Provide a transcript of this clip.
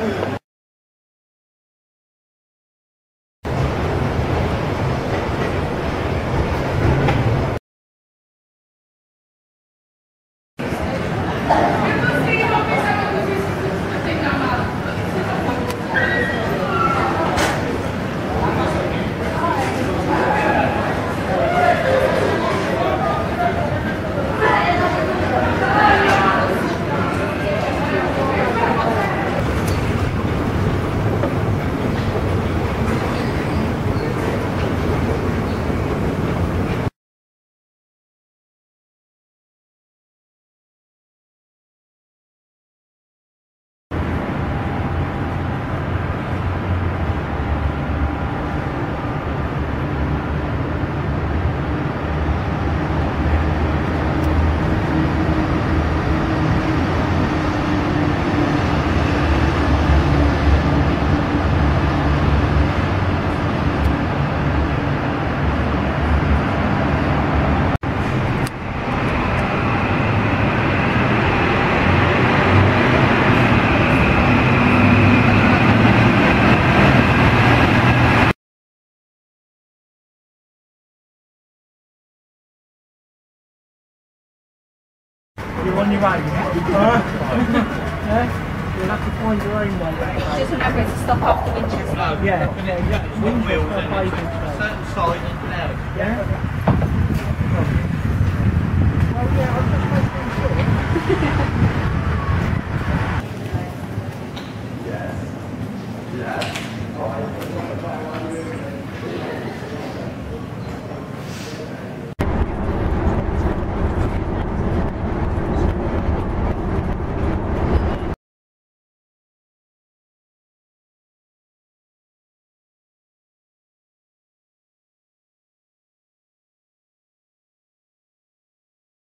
You're on your own. Yeah? You'll have to find your own way back. Just remember to stop after Winchester. Yeah, exactly. One wheel, Winchester, certain side and now. Yeah? Oh yeah, I was just making sure.